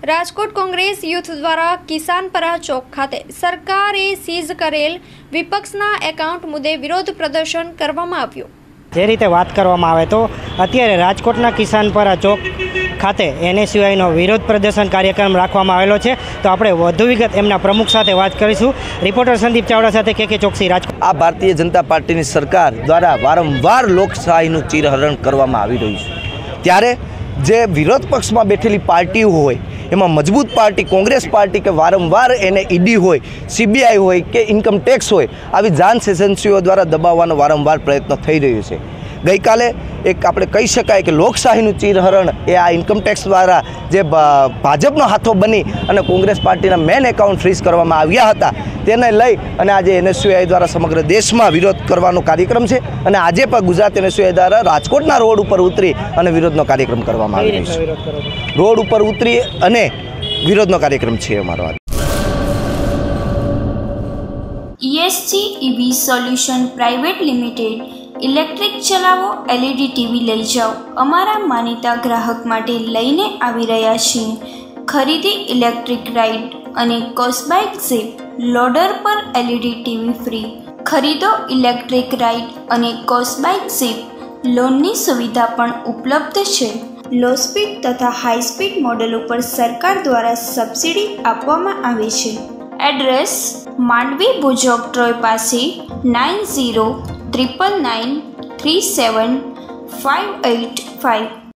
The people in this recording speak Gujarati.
રાજકોટ કોંગ્રેસ યુથ દ્વારા કિસાનપરા ચોક ખાતે સરકારે સીઝ કરેલ વિપક્ષના એકાઉન્ટ મુદ્દે વિરોધ પ્રદર્શન કરવામાં આવ્યું। જે રીતે વાત કરવામાં આવે તો અત્યારે રાજકોટના કિસાનપરા ચોક ખાતે NSUIનો વિરોધ પ્રદર્શન કાર્યક્રમ રાખવામાં આવેલો છે। તો આપણે વધુ વિગત એમના પ્રમુખ સાથે વાત કરીશું। રિપોર્ટર સંદીપ ચાવડા સાથે KK ચોકસી, રાજકોટ। આ ભારતીય જનતા પાર્ટીની સરકાર દ્વારા વારંવાર લોકશાહીનું ચીરહરણ કરવામાં આવી રહ્યું છે, ત્યારે જે વિરોધ પક્ષમાં બેઠેલી પાર્ટીઓ હોય એમાં મજબૂત પાર્ટી કોંગ્રેસ પાર્ટી કે વારંવાર એને ઈડી હોય, CBI હોય કે ઇન્કમ ટેક્સ હોય, આવી જાંચ એજન્સીઓ દ્વારા દબાવવાનો વારંવાર પ્રયત્ન થઈ રહ્યો છે। ગઈકાલે એક આપણે કહી શકાય કે લોકશાહીનું ચીરહરણ એ આ ઇન્કમ ટેક્સ દ્વારા જે ભાજપનો હાથો બની અને કોંગ્રેસ પાર્ટીના મેન એકાઉન્ટ ફ્રીઝ કરવામાં આવ્યા હતા, તેને લઈ અને આજે NSUI દ્વારા સમગ્ર દેશમાં વિરોધ કરવાનો કાર્યક્રમ છે અને આજે પણ ગુજરાત NSUI દ્વારા રાજકોટના રોડ ઉપર ઉતરી અને વિરોધનો કાર્યક્રમ કરવામાં આવી રહ્યો છે। રોડ ઉપર ઉતરી અને વિરોધનો કાર્યક્રમ છે અમારો। ESG EV solution private limited, electric ચલાવો, LED ટીવી લઈ જાઓ। અમારા માનીતા ગ્રાહક માટે લઈને આવી રહ્યા છીએ ખરીદી ઇલેક્ટ્રિક રાઇડ અને કોસ્બાઇક ઝીપ, લોડર પર LED ટીવી ફ્રી। ખરીદો ઇલેક્ટ્રિક રાઇડ અને કોસ્બાઇક ઝીપ, લોનની સુવિધા પણ ઉપલબ્ધ છે। લો સ્પીડ તથા હાઈ સ્પીડ મોડેલ ઉપર સરકાર દ્વારા સબસિડી આપવામાં આવે છે। એડ્રેસ: માંડવી ભુજોક ટ્રોય પાસે 9099937585।